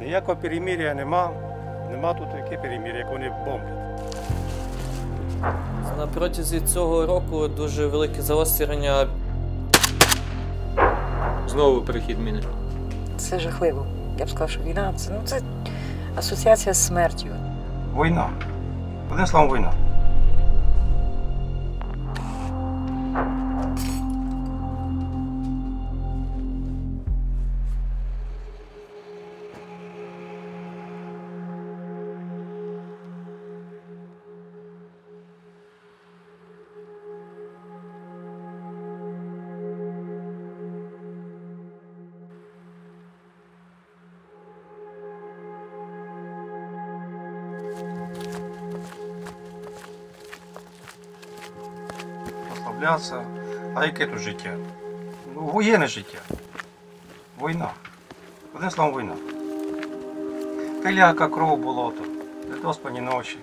Ніякого перемир'я нема. Нема тут яке перемир'я, як вони бомблять. На протязі цього року дуже велике загострення. Знову перехід міни. Це жахливо. Я б сказала, що війна це асоціація з смертю. Війна. Одним словом, війна. Розслаблятися. А яке тут життя? Ну, воєнне життя. Війна. Одним словом, війна. Пиляка, кров, болото. Недоспані ночі.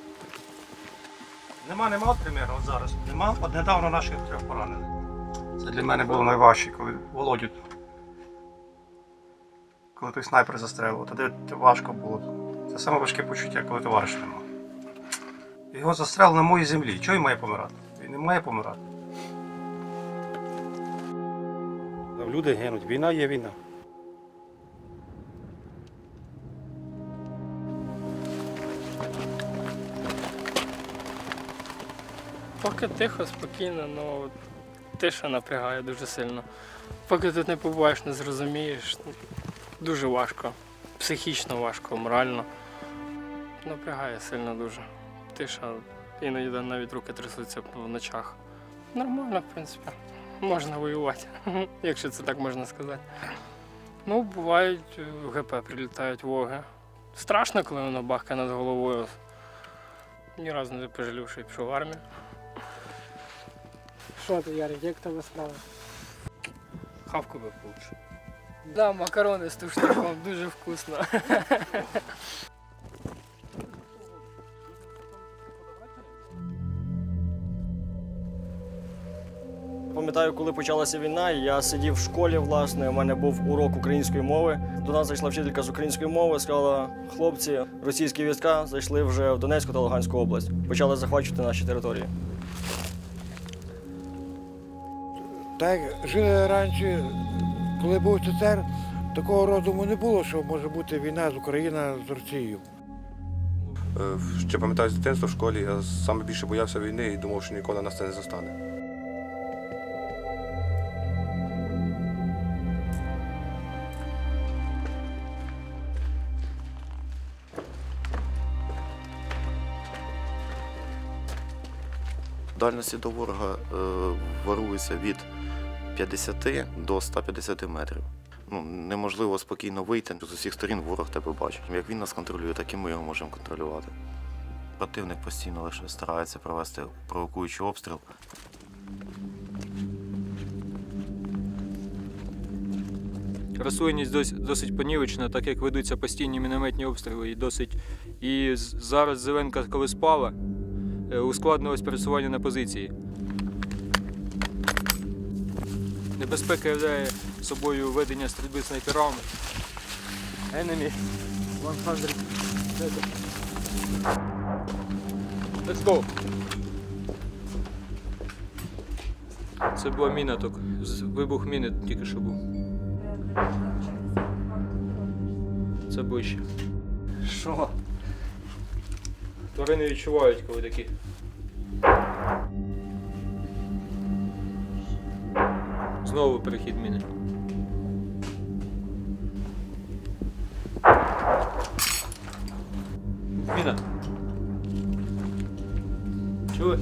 Нема, примерно, от зараз. Нема. От недавно наших 3 поранених. Це для мене було найважче, коли Володю. Коли той снайпер застрелив, тоді важко було. Це саме важке почуття, коли товариша нема. Його застрелили на моїй землі. Чого він має помирати? Він не має помирати. Люди гинуть. Війна є війна. Поки тихо, спокійно, але тиша напрягає дуже сильно. Поки тут не побуваєш, не зрозумієш, дуже важко. Психічно важко, морально. Напрягає сильно дуже. Тиша, іноді навіть руки трясуться в ночах. Нормально, в принципі. Можна воювати, якщо це так можна сказати. Ну, бувають, в ГП прилітають воги. Страшно, коли воно бахкає над головою. Ні разу не пожалів, що я пішов в армію. Що ти, Ярик, як тебе справа? Хавку би получше. Да, макарони з тушником, дуже вкусно. Пам'ятаю, коли почалася війна, я сидів в школі, власне, у мене був урок української мови. До нас зайшла вчителька з української мови, сказала: хлопці, російські війська зайшли вже в Донецьку та Луганську область, почали захвачувати наші території. Так як жили раніше, коли був СССР, такого розуму не було, що може бути війна з Україною з Росією. Ще пам'ятаю з дитинства в школі, я саме більше боявся війни і думав, що ніколи нас це не застане. Дальності до ворога варіюється від 50 до 150 метрів. Неможливо спокійно вийти, з усіх сторін ворог тебе бачить. Як він нас контролює, так і ми його можемо контролювати. Противник постійно лише старається провести провокуючий обстріл. Рослинність досить понівечена, так як ведуться постійні мінометні обстріли. І зараз зеленка, коли спала, ускладнилось пересування на позиції. Небезпека являє собою ведення стрільби снайперами. Enemy 100 метрів. Let's go! Це була міна, вибух міни тільки що був. Це ближче. Що? Тварини відчувають, коли такі. Знову перехід міни. Міна. Чули?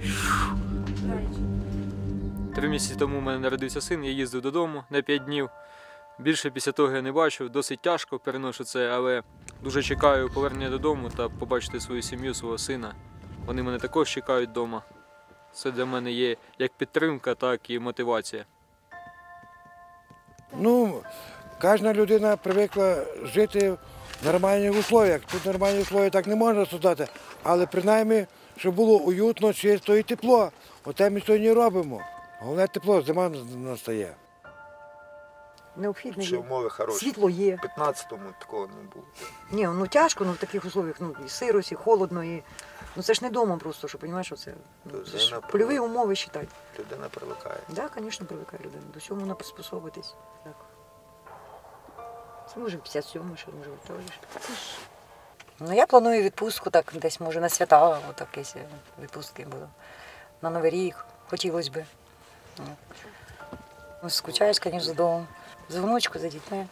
3 місяці тому у мене народився син, я їздив додому на 5 днів. Більше після того я не бачив, досить тяжко переношу це, але дуже чекаю повернення додому та побачити свою сім'ю, свого сина. Вони мене також чекають вдома. Це для мене є як підтримка, так і мотивація. Кожна людина звикла жити в нормальних умовах. Тут нормальні умови так не можна создати, але принаймні, щоб було уютно, чисто і тепло. Оте ми сьогодні робимо. Головне тепло, зима настає. необхідне Ще є. умови хороші. Світло є. В 15-му такого не було. Ні, ну тяжко, в таких условиях, і сирость, і холодно, і... це ж не вдома просто, що, розумієш, що це, це ж польові умови, вважай. Людина привикає. Так, звісно, привикає людина. До цього вона приспособитись. Так. Це може 57-й, ще може вторий. Ну, я планую відпустку, так, десь, може, на свята, отак, якісь відпустки буду. На Новий рік, хотілося б. Ну, скучаєш, звісно, за домом. За внучку, за дітьми.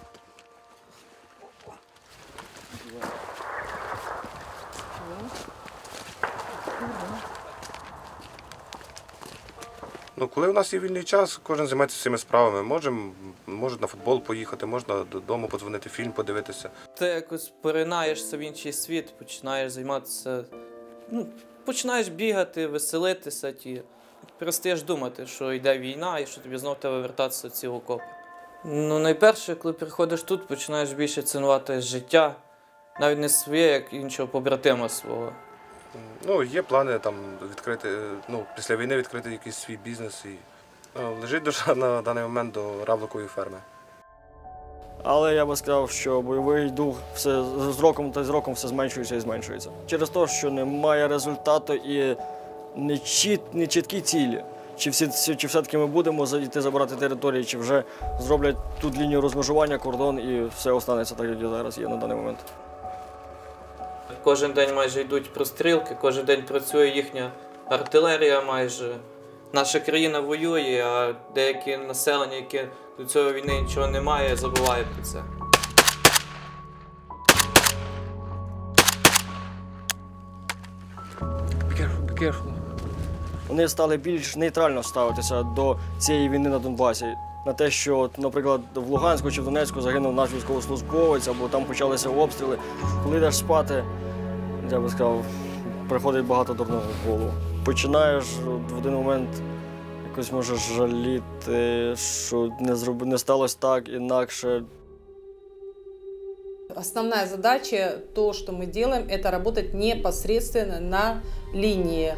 Ну, коли у нас є вільний час, кожен займається своїми справами. Може на футбол поїхати, можна додому подзвонити, фільм подивитися. Ти якось поринаєшся в інший світ, починаєш займатися, починаєш бігати, веселитися, перестаєш думати, що йде війна і що тобі знов треба вертатися в ці окопи. Ну, найперше, коли приходиш тут, починаєш більше цінувати життя, навіть не своє, як іншого побратима свого. Ну, є плани там відкрити, після війни відкрити якийсь свій бізнес. І лежить душа на даний момент до равликової ферми. Але я би сказав, що бойовий дух все з роком та з роком все зменшується і зменшується. Через те, що немає результату і не чіткі цілі. Чи все-таки ми будемо йти забирати території, чи вже зроблять тут лінію розмежування, кордон і все останеться так, як зараз є на даний момент. Кожен день майже йдуть прострілки, кожен день працює їхня артилерія майже. Наша країна воює, а деякі населення, яке до цієї війни нічого немає, забуває про це. Be careful. Вони стали більш нейтрально ставитися до цієї війни на Донбасі. На те, що, наприклад, в Луганську чи в Донецьку загинув наш військовослужбовець, або там почалися обстріли. Коли йдеш спати, я би сказав, приходить багато дурного в голову. Починаєш в один момент якось можеш жаліти, що не сталося так, інакше. Основная задача, то, что мы делаем, это работать непосредственно на линии.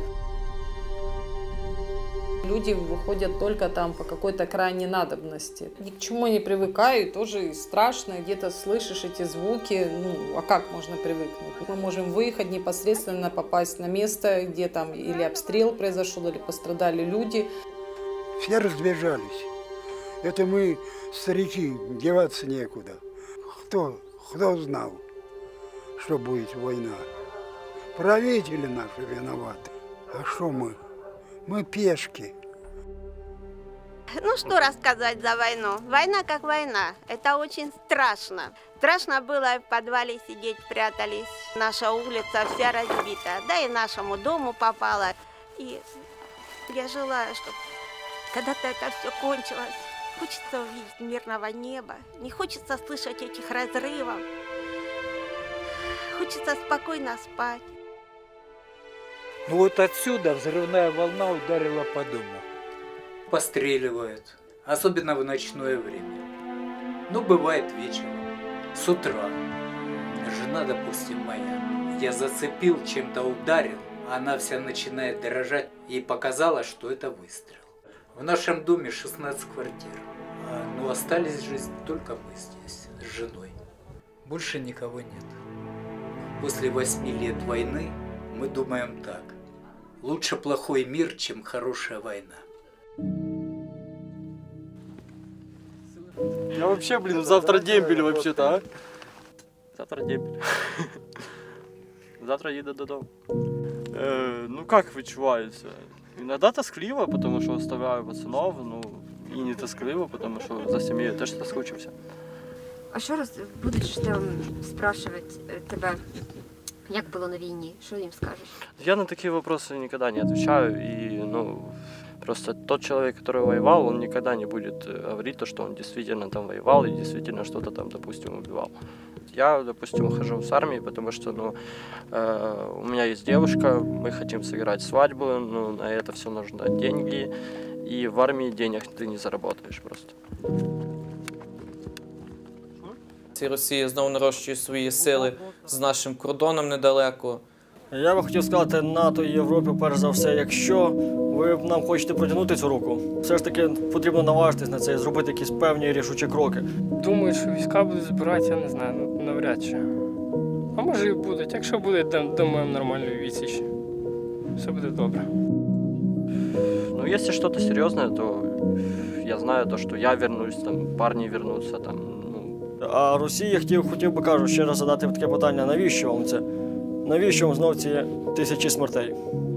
Люди выходят только там по какой-то крайней надобности. Ни к чему не привыкаю, тоже страшно, где-то слышишь эти звуки, а как можно привыкнуть? Мы можем выехать непосредственно, попасть на место, где там или обстрел произошел, или пострадали люди. Все разбежались. Это мы, старики, деваться некуда. Кто знал, что будет война? Правители наши виноваты. А что мы? Мы пешки. Ну что рассказать за войну? Война как война. Это очень страшно. Страшно было в подвале сидеть, прятались. Наша улица вся разбита. Да и нашему дому попала. И я желаю, чтобы когда-то это все кончилось. Хочется увидеть мирного неба. Не хочется слышать этих разрывов. Хочется спокойно спать. Ну вот отсюда взрывная волна ударила по дому. Постреливают, особенно в ночное время. Ну, бывает вечером, с утра. Жена, допустим, моя, я зацепил, чем-то ударил, она вся начинает дрожать. Ей показалось, что это выстрел. В нашем доме 16 квартир, но остались жить только мы здесь, с женой. Больше никого нет. После 8 лет войны мы думаем так. Лучше плохой мир, чем хорошая война. Я вообще, завтра дембель вообще-то, а? Завтра дембель. Завтра їду додому. Ну як відчувається? Іноді тоскливо, тому що оставляю пацанов, і не тоскливо, тому що за сім'єю теж соскучився. А що раз будеш спрашивать тебе, як було на війні? Що їм скажеш? Я на такие вопросы никогда не отвечаю, и, просто тот человек, который воевал, он никогда не будет говорить то, что он действительно там воевал и действительно что-то там, допустим, убивал. Я, допустим, ухожу с армии, потому что, у меня есть девушка, мы хотим сыграть свадьбу, на это все нужно деньги, и в армии денег ты не заработаешь просто. Росія знову нарощує свої сили з нашим кордоном недалеко. Я би хотів сказати НАТО і Європі, перш за все, якщо ви нам хочете протягнути цю руку, все ж таки потрібно наважитись на це і зробити якісь певні рішучі кроки. Думаю, що війська будуть збирати, я не знаю, ну навряд чи. А може і будуть. Якщо будуть, дамо їм нормальну відсіч. Все буде добре. Ну, если что-то серьезное, то я знаю то, что я вернусь, там, парни вернутся, там, ну. А Росії хотів би, кажу, ще раз задати таке питання, навіщо вам це? Навіщо вам знов ці 1000 смертей?